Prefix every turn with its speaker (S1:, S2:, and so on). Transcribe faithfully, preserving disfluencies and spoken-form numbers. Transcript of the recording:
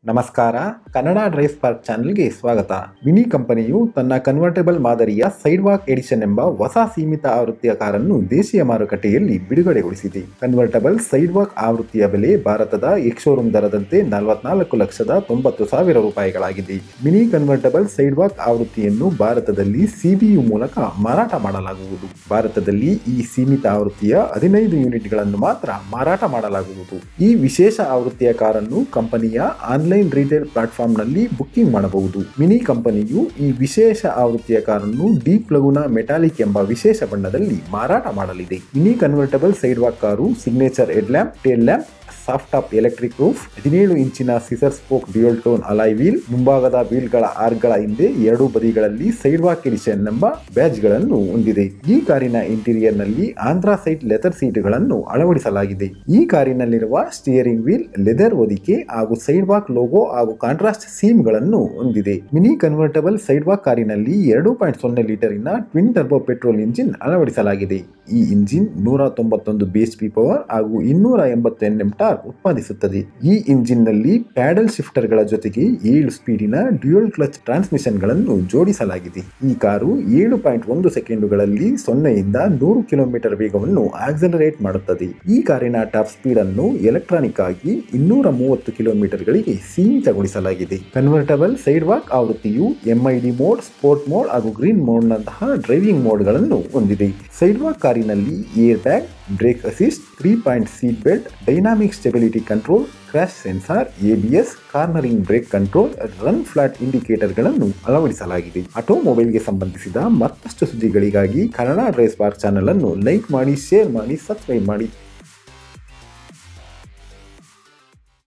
S1: ನಮಸ್ಕಾರ. Kannada drive spark ಚಾನೆಲ್ಗೆ ಸ್ವಾಗತ. ಮಿನಿ ಕಂಪನಿಯು ತನ್ನ ಕನ್ವರ್ಟೇಬಲ್ ಮಾದರಿಯ ಸೈಡ್ ವಾಕ್ ಎಡಿಷನ್ ಎಂಬ ಹೊಸ ಸೀಮಿತ ಆವೃತ್ತಿಯ ಕಾರನ್ನು ದೇಶೀಯ ಮಾರುಕಟ್ಟೆಯಲ್ಲಿ ಬಿಡುಗಡೆಗೊಳಿಸಿದೆ. ಕನ್ವರ್ಟಬಲ್ ಸೈಡ್ ವಾಕ್ ಆವೃತ್ತಿಯ ಬೆಲೆ ಭಾರತದ ಎಕ್ಸ್-ಶೋರೂಮ್ ದರದಂತೆ ನಲವತ್ನಾಲ್ಕು ಲಕ್ಷದ ತೊಂಬತ್ತು ಸಾವಿರ ರೂಪಾಯಿಗಳಾಗಿದೆ. ಮಿನಿ ಕನ್ವರ್ಟಬಲ್ ಸೈಡ್ ವಾಕ್ ಆವೃತ್ತಿಯನ್ನು ಭಾರತದಲ್ಲಿ ಸಿಬಿಯು ಮೂಲಕ ಮಾರಾಟ ಮಾಡಲಾಗುವುದು. ಭಾರತದಲ್ಲಿ ಈ ಸೀಮಿತ ಆವೃತ್ತಿಯ ಹದಿನೈದು ಯೂನಿಟ್ಗಳನ್ನು ಮಾತ್ರ ಮಾರಾಟ ಮಾಡಲಾಗುವುದು. ಈ ವಿಶೇಷ ಆವೃತ್ತಿಯ ಕಾರನ್ನು ಕಂಪನಿಯ ಆನ್ಲೈನ್ ರಿಟೇಲ್ ಪ್ಲಾಟ್ಫಾರ್ಮ್ ನಲ್ಲಿ ಬುಕ್ಕಿಂಗ್ ಮಾಡಬಹುದು. ಮಿನಿ ಕಂಪನಿಯು ಈ ವಿಶೇಷ ಆವೃತ್ತಿಯ ಕಾರನ್ನು ಡೀಪ್ ಲಗುನಾ ಮೆಟಾಲಿಕ್ ಎಂಬ ವಿಶೇಷ ಬಣ್ಣದಲ್ಲಿ ಮಾರಾಟ ಮಾಡಲಿದೆ. Mini convertible side walk car signature head lamp, tail lamp, soft top electric roof, ಹದಿನೇಳು ಇಂಚಿನ scissor spoke dual tone alloy wheel, ಮುಂಭಾಗದ ವೀಲ್ಗಳ ಆರ್ಕ್ಗಳ ಹಿಂದೆ ಎರಡು ಬದಿಗಳಲ್ಲಿ ಸೈಡ್ ವಾಕ್ ಎಡಿಷನ್ ಎಂಬ ಬ್ಯಾಜ್ ಗಳನ್ನು ಹೊಂದಿದೆ. ಈ ಕಾರಿನ ಇಂಟೀರಿಯರ್ ನಲ್ಲಿ ಆಂಥ್ರಾಸೈಟ್ ಲೆದರ್ ಸೀಟುಗಳನ್ನು ಅಳವಡಿಸಲಾಗಿದೆ. ಈ ಕಾರಿನಲ್ಲಿರುವ ಸ್ಟಿಯರಿಂಗ್ ವೀಲ್ ಲೆದರ್ ಹೊದಿಕೆ ಹಾಗೂ ಸೈಡ್ ವಾಕ್ ಲೋಗೋ ಹಾಗೂ ಕಾಂಟ್ರಾಸ್ಟ್ ಸೀಮ್ ಗಳನ್ನು ಹೊಂದಿದೆ. ಮಿನಿ ಕನ್ವರ್ಟಬಲ್ ಸೈಡ್ ವಾಕ್ ಕಾರಿನಲ್ಲಿ ಎರಡು ಪಾಯಿಂಟ್ ಸೊನ್ನೆ ಲೀಟರಿನ ಟ್ವಿನ್ ಟರ್ಬೋ ಪೆಟ್ರೋಲ್ ಇಂಜಿನ್ ಅಳವಡಿಸಲಾಗಿದೆ. ಈ ಇಂಜಿನ್ ನೂರ ತೊಂಬತ್ತೊಂದು ಬಿಎಚ್ಪಿ ಪವರ್ ಹಾಗೂ ಇನ್ನೂರ ಎಂಬತ್ತು ಎನ್ಎಂ ಟಾರ್ಕ್ ಉತ್ಪಾದಿಸುತ್ತದೆ. ಈ ಇಂಜಿನ್ ನಲ್ಲಿ ಪ್ಯಾಡಲ್ ಶಿಫ್ಟರ್ ಗಳ ಜೊತೆಗೆ ಏಳು ಸ್ಪೀಡಿನ ಡ್ಯುಯಲ್ ಕ್ಲಚ್ ಟ್ರಾನ್ಸ್ಮಿಷನ್ ಗಳನ್ನು ಜೋಡಿಸಲಾಗಿದೆ. ಈ ಕಾರು ಏಳು ಪಾಯಿಂಟ್ ಒಂದು ಸೆಕೆಂಡುಗಳಲ್ಲಿ ಸೊನ್ನೆಯಿಂದ ನೂರು ಕಿಲೋಮೀಟರ್ ವೇಗವನ್ನು ಆಕ್ಸಲರೇಟ್ ಮಾಡುತ್ತದೆ. ಈ ಕಾರಿನ ಟಾಪ್ ಸ್ಪೀಡ್ ಅನ್ನು ಎಲೆಕ್ಟ್ರಾನಿಕ್ ಆಗಿ ಇನ್ನೂರ ಮೂವತ್ತು ಕಿಲೋಮೀಟರ್ ಗಳಿಗೆ ಸೀಮಿತಗೊಳಿಸಲಾಗಿದೆ. ಕನ್ವರ್ಟಬಲ್ ಸೈಡ್ ವಾಕ್ ಆವೃತ್ತಿಯು ಎಂಐಡಿ ಮೋಡ್, ಸ್ಪೋರ್ಟ್ ಮೋಡ್ ಹಾಗೂ ಗ್ರೀನ್ ಮೋಡ್ ನಂತಹ ಡ್ರೈವಿಂಗ್ ಮೋಡ್ ಗಳನ್ನು ಹೊಂದಿದೆ. ಸೈಡ್ ವಾಕ್ ಕಾರಿನಲ್ಲಿ air bag, brake assist, three point seat belt, dynamic stability control, crash sensor, ABS, cornering brake control, run flat indicator ಗಳನ್ನು ಅಳವಡಿಸಲಾಗಿದೆ. ಆಟೋಮೊಬೈಲ್ಗೆ ಸಂಬಂಧಿಸಿದ ಮತ್ತಷ್ಟು ಸುದ್ದಿಗಳಿಗಾಗಿ ಕನ್ನಡ ಡ್ರೈವ್ ಸ್ಪಾರ್ಕ್ ಚಾನೆಲ್ ಅನ್ನು ಲೈಕ್ ಮಾಡಿ, ಶೇರ್ ಮಾಡಿ, ಸಬ್ಸ್ಕ್ರೈಬ್ ಮಾಡಿ.